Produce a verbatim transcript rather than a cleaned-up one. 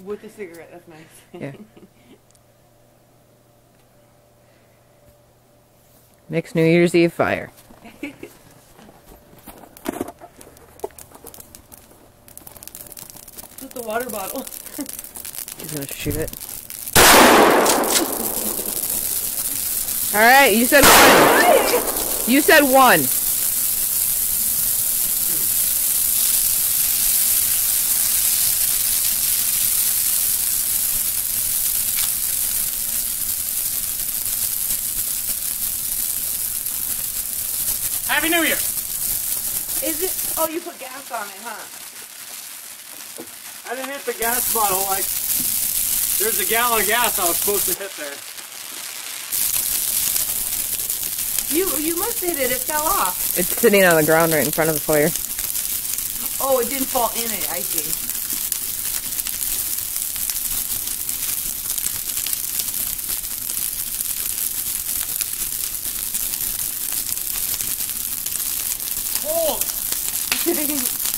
With a cigarette, that's nice. Yeah. Next New Year's Eve fire. Just a water bottle. He's gonna shoot it. Alright, you said one. You said one. Happy New Year! Is it? Oh, you put gas on it, huh? I didn't hit the gas bottle like there's a gallon of gas I was supposed to hit there. You you must have hit it. It fell off. It's sitting on the ground right in front of the fire. Oh, it didn't fall in it. I see. Cold!